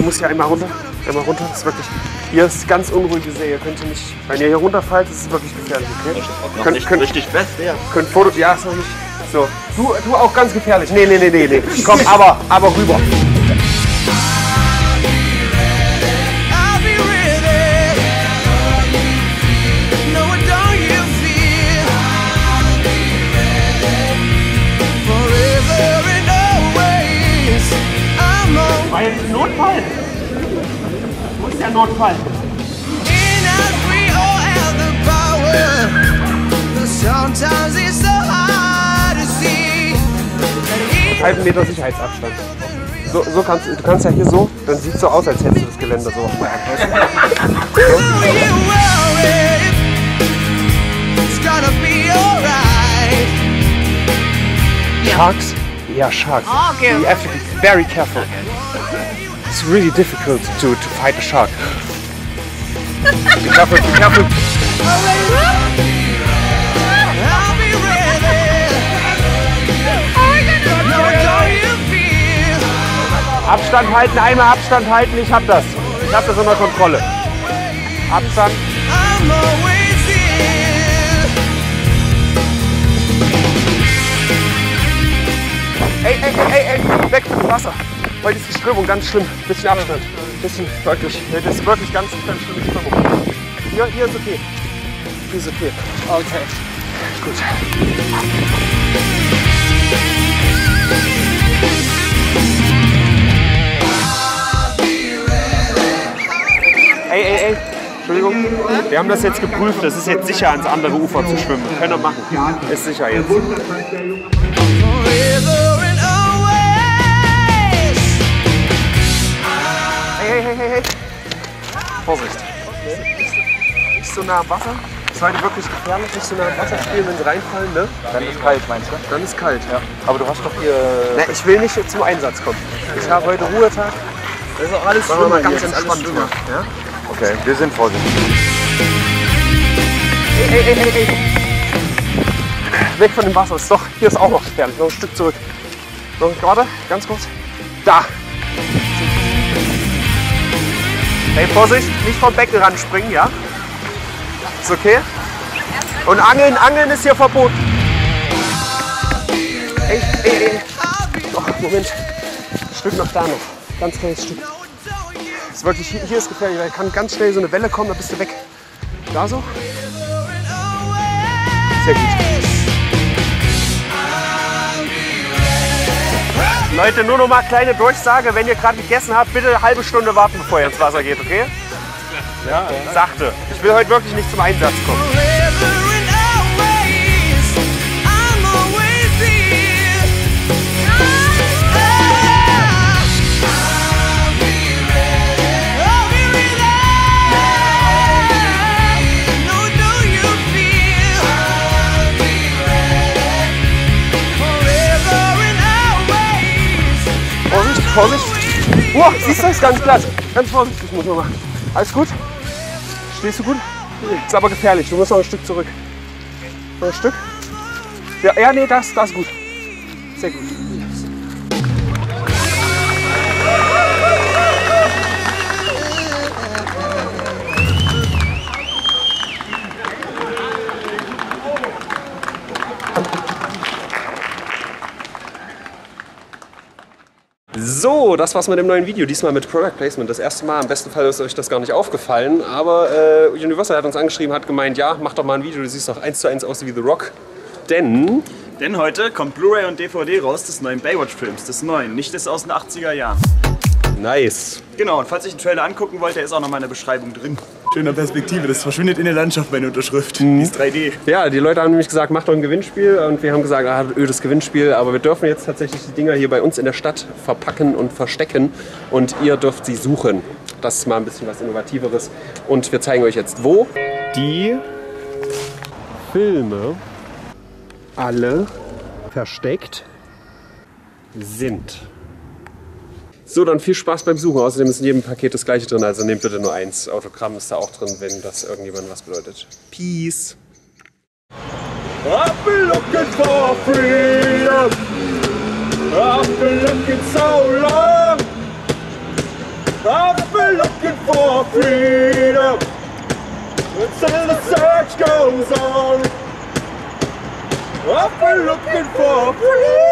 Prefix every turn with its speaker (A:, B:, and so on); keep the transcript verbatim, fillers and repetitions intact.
A: du musst ja einmal runter. Einmal runter. Das ist wirklich. Hier ist ganz unruhige See. Ihr könnt nicht. Wenn ihr hier runterfallt, ist es wirklich gefährlich, okay?
B: Noch könnt, nicht könnt, richtig fest, ja.
A: Könnt Foto. Ja, ist noch nicht. So. Du, du auch ganz gefährlich. Nee, nee, nee, nee, nee. Komm, aber, aber rüber. War jetzt ein Notfall? Wo ist der Notfall? Halben Meter Sicherheitsabstand. So, so kannst, du kannst ja hier so, dann sieht es so aus, als hättest du das Geländer so. Sharks? Yeah, sharks.
C: Oh, okay.
A: You have to be very careful. It's really difficult to, to fight a shark. Be careful, be careful. Abstand halten, einmal Abstand halten, ich hab das. Ich hab das unter Kontrolle. Abstand. Ey, ey, ey, ey, weg vom Wasser. Heute ist die Strömung ganz schlimm. Bisschen Abstand. Bisschen, wirklich. Das ist wirklich ganz, ganz schlimme Strömung. Hier, hier ist okay. Hier ist okay. Okay. Gut. Ey, ey, ey. Entschuldigung. Wir haben das jetzt geprüft. Es ist jetzt sicher, ans andere Ufer zu schwimmen. Können wir machen. Ist sicher jetzt. Hey, hey, hey, hey. Vorsicht. Nicht so nah am Wasser. Das ist heute wirklich gefährlich. Nicht so nah am Wasser spielen, wenn sie reinfallen, ne?
B: Dann ist kalt, meinst du?
A: Dann ist kalt.
B: Ja. Aber du hast doch hier...
A: Na, ich will nicht zum Einsatz kommen. Ich habe heute Ruhetag.
B: Das ist auch alles
A: Machen wir mal ganz entspannt drüber. Ja?
B: Okay, wir sind vorsichtig.
A: Ey, ey, ey, ey. Weg von dem Wasser. Ist doch, hier ist auch noch gefährlich. Noch ein Stück zurück. Noch gerade, ganz kurz. Da. Hey, Vorsicht, nicht vom Beckenrand springen, ja? Ist okay? Und Angeln, Angeln ist hier verboten. Ey, ey, ey. Oh, Moment. Ein Stück noch da noch. Ganz kleines Stück. Das ist wirklich, hier, hier ist gefährlich, weil kann ganz schnell so eine Welle kommen, da bist du weg. Da so. Sehr gut. Leute, nur noch mal kleine Durchsage. Wenn ihr gerade gegessen habt, bitte eine halbe Stunde warten, bevor ihr ins Wasser geht, okay? Ja, ja. Sachte. Ich will heute wirklich nicht zum Einsatz kommen. Vorsicht! Wow, siehst du, ist ganz glatt. Ganz vorsichtig muss man machen. Alles gut? Stehst du gut? Ist aber gefährlich. Du musst noch ein Stück zurück. Noch ein Stück? Ja, ja, nee, das, das ist gut. Sehr gut. So, das war's mit dem neuen Video, diesmal mit Product Placement. Das erste Mal, am besten Fall ist euch das gar nicht aufgefallen, aber äh, Universal hat uns angeschrieben, hat gemeint, ja, mach doch mal ein Video, du siehst doch eins zu eins aus wie The Rock. Denn...
D: Denn heute kommt Blu-ray und D V D raus des neuen Baywatch-Films, des neuen, nicht des aus den achtziger Jahren.
A: Nice.
D: Genau, und falls ihr den Trailer angucken wollt, der ist auch noch mal in der Beschreibung drin. Schöner Perspektive, das verschwindet in der Landschaft, meine Unterschrift. Mhm. Die ist drei D.
A: Ja, die Leute haben nämlich gesagt, macht doch ein Gewinnspiel. Und wir haben gesagt, ah, ödes Gewinnspiel. Aber wir dürfen jetzt tatsächlich die Dinger hier bei uns in der Stadt verpacken und verstecken. Und ihr dürft sie suchen. Das ist mal ein bisschen was Innovativeres. Und wir zeigen euch jetzt, wo die Filme alle versteckt sind. So, dann viel Spaß beim Suchen. Außerdem ist in jedem Paket das gleiche drin, also nehmt bitte nur eins. Autogramm ist da auch drin, wenn das irgendjemand was bedeutet. Peace! I've been looking for freedom. I've been looking so long. for freedom. Still the search goes on. We're looking for freedom.